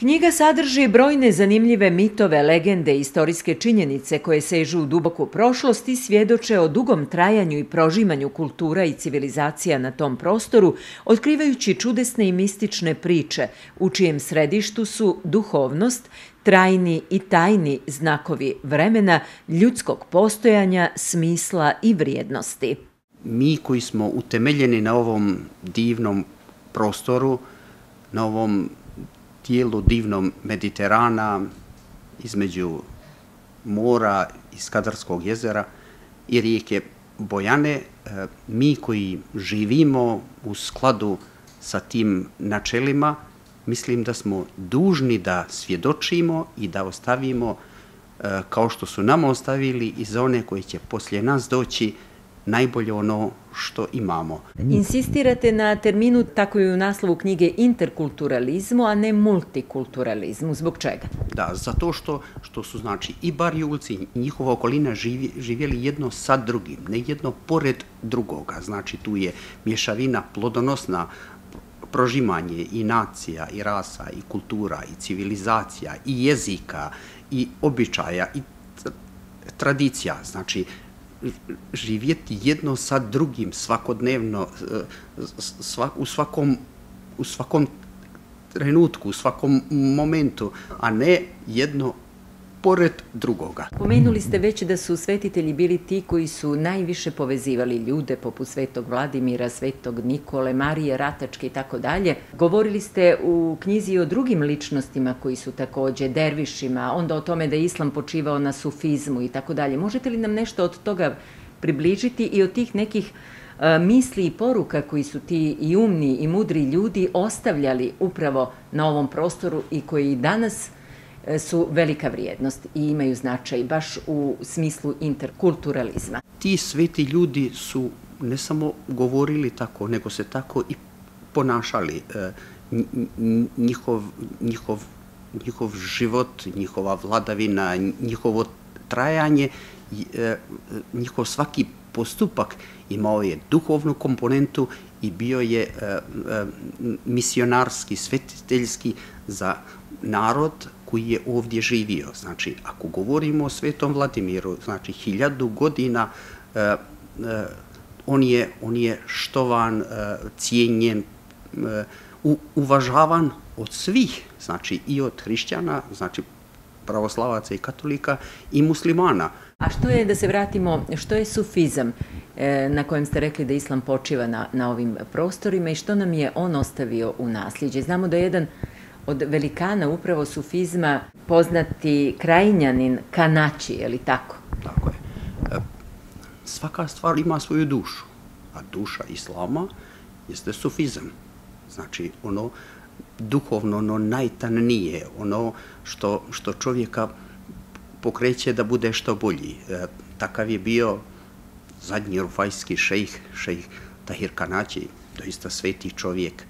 Knjiga sadrži brojne zanimljive mitove, legende i istorijske činjenice koje sežu u duboku prošlost i svjedoče o dugom trajanju i prožimanju kultura i civilizacija na tom prostoru, otkrivajući čudesne i mistične priče, u čijem središtu su duhovnost, trajni i tajni znakovi vremena, ljudskog postojanja, smisla i vrijednosti. Mi koji smo utemeljeni na ovom divnom prostoru, na ovom dijelu divnom Mediterana, između mora i Skadarskog jezera i rijeke Bojane, mi koji živimo u skladu sa tim načelima, mislim da smo dužni da svjedočimo i da ostavimo, kao što su nama ostavili, i za one koji će poslije nas doći, najbolje ono što imamo. Insistirate na terminu, tako i u naslovu knjige, interkulturalizmu, a ne multikulturalizmu. Zbog čega? Da, zato što su, znači, i Barjulci i njihova okolina živjeli jedno sa drugim, ne jedno pored drugoga. Znači, tu je mješavina plodonosna, prožimanje i nacija, i rasa, i kultura, i civilizacija, i jezika, i običaja, i tradicija. Znači, živjeti jedno sa drugim svakodnevno, u svakom trenutku, u svakom momentu, a ne jedno pored drugoga. Pomenuli ste već da su svetitelji bili ti koji su najviše povezivali ljude, poput svetog Vladimira, svetog Nikole, Marije Ratačke i tako dalje. Govorili ste u knjizi o drugim ličnostima koji su također dervišima, onda o tome da je islam počivao na sufizmu i tako dalje. Možete li nam nešto od toga približiti i od tih nekih misli i poruka koji su ti i umni i mudri ljudi ostavljali upravo na ovom prostoru i koji i danas su velika vrijednost i imaju značaj baš u smislu interkulturalizma? Ti sveti ljudi su ne samo govorili tako, nego se tako i ponašali. Njihov život, njihova vladavina, njihovo trajanje, njihov svaki postupak imao je duhovnu komponentu i bio je misionarski, svetiteljski za narod koji je ovdje živio. Znači, ako govorimo o svetom Vladimiru, znači 1000 godina on je štovan, cijenjen, uvažavan od svih, znači i od hrišćana, znači pravoslavaca i katolika i muslimana. A što je, da se vratimo, što je sufizam na kojem ste rekli da islam počiva na ovim prostorima i što nam je on ostavio u nasljeđe? Znamo da je jedan od velikana upravo sufizma poznati krajnjanin Kanači, je li tako? Tako je. Svaka stvar ima svoju dušu, a duša islama jeste sufizam. Znači, ono duhovno, ono najtananije, ono što čovjeka pokreće da bude što bolji. Takav je bio zadnji rufajski šejh Tahir Kanači, doista sveti čovjek,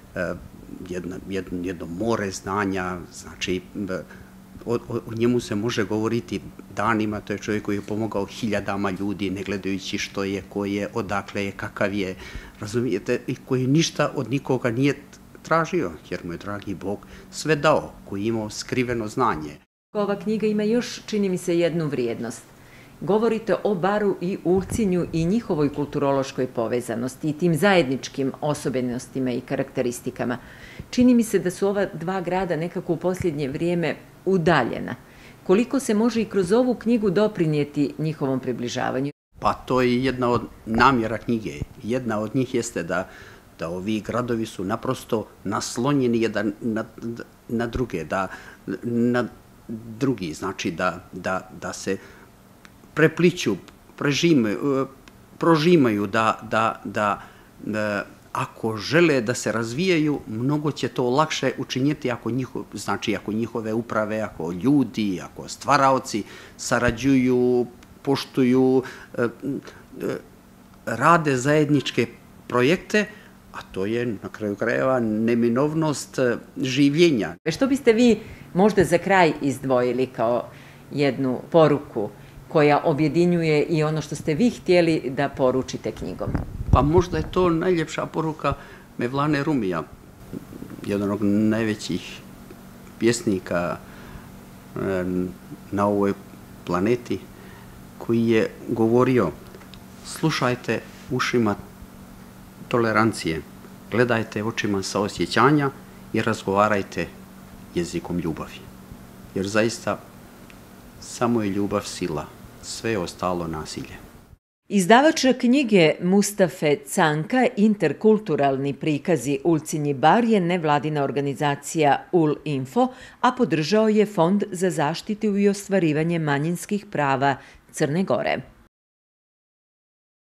jedno more znanja, znači o njemu se može govoriti danima. To je čovjek koji je pomogao 1000 ljudi, ne gledajući što je, ko je, odakle je, kakav je, razumijete, i koji ništa od nikoga nije tražio, jer mu je dragi Bog sve dao, koji je imao skriveno znanje. Ova knjiga ima još, čini mi se, jednu vrijednost. Govorite o Baru i Ulcinju i njihovoj kulturološkoj povezanosti i tim zajedničkim osobenostima i karakteristikama. Čini mi se da su ova dva grada nekako u posljednje vrijeme udaljena. Koliko se može i kroz ovu knjigu doprinijeti njihovom približavanju? Pa to je jedna od namjera knjige. Jedna od njih jeste da ovi gradovi su naprosto naslonjeni jedan na druge, na drugi, znači da se prepliću, prožimaju, da ako žele da se razvijaju, mnogo će to lakše učiniti ako njihove uprave, ako ljudi, ako stvaraoci sarađuju, poštuju, rade zajedničke projekte, a to je na kraju krajeva neminovnost življenja. Što biste vi možda za kraj izdvojili kao jednu poruku koja objedinjuje i ono što ste vi htjeli da poručite knjigom? Pa možda je to najljepša poruka Mevlane Rumija, jednog od najvećih pjesnika na ovoj planeti koji je govorio: slušajte ušima tolerancije, gledajte očima saosjećanja i razgovarajte jezikom ljubavi. Jer zaista samo je ljubav sila, sve je ostalo nasilje. Izdavač knjige Mustafe Canka, Interkulturalni prikazi Ulcinji bar je nevladina organizacija Ul-Info, a podržao je Fond za zaštitu i ostvarivanje manjinskih prava Crne Gore.